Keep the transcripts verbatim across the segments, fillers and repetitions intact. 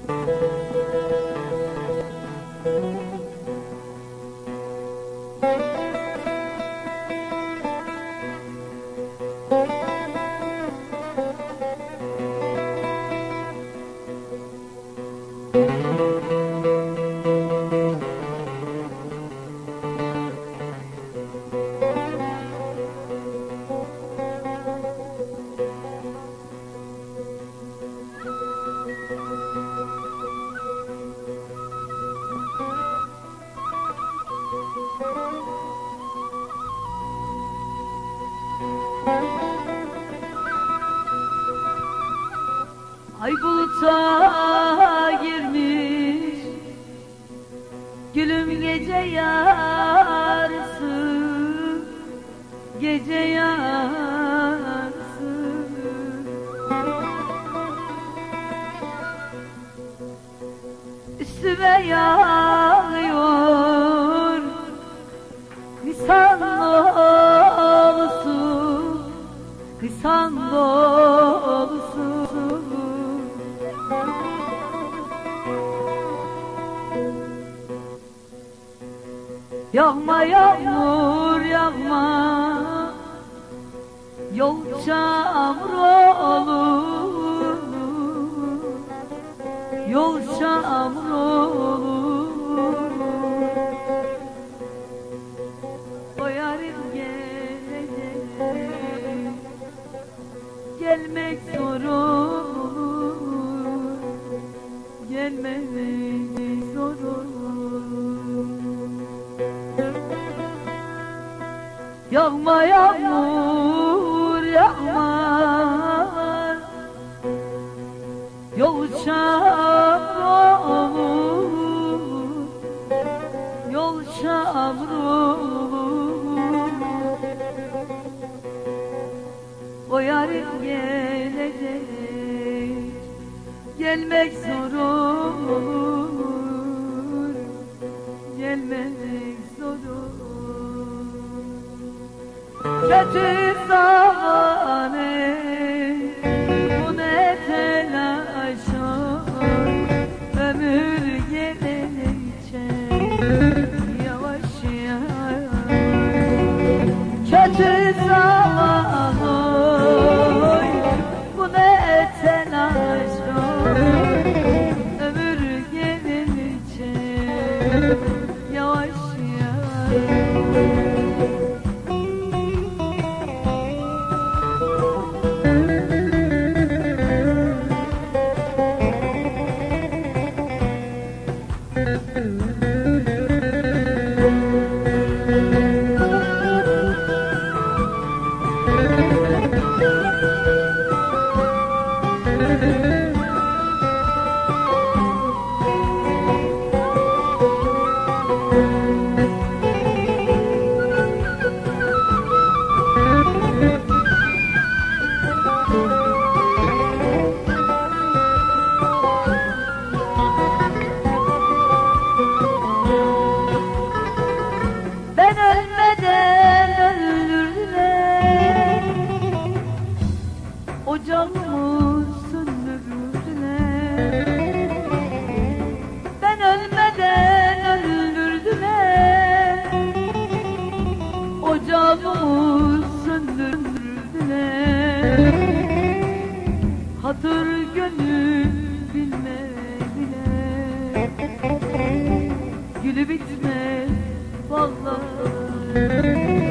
Ay buluta girmiş gülüm gece yarısı, gece yarısı. Üstüme yağıyor nisan dolusu, nisan dolusu. Yağma yağmur yağma, yol çamur olur, yol çamur olur. O yarın gelecek, gelmek zor olur, gelmek zor olur. Yağma yağmur yağma, yol çamur olur, yol çamur olur. O yarın gelecek, gelmek zor olur, gelmek zor olur. Kötü zamanı bu ne telaş olur, ömür gelince yavaş yavaş. Kötü zamanı bu ne telaş olur, ömür gelince yavaş yavaş. Ben ölmeden öldürdüler, ocağımı söndürdüler. Ben ölmeden öldürdüler, ocağımı söndürdüler. Hatır gönül bilmediler, gülü bitmez vallahi.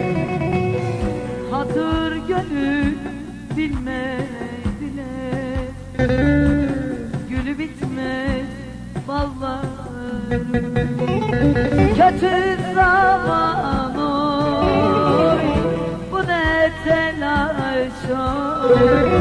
Hatır gönül bilmediler, gülü bitmez vallahi. Kötü zaman oy, bu ne telaş oy,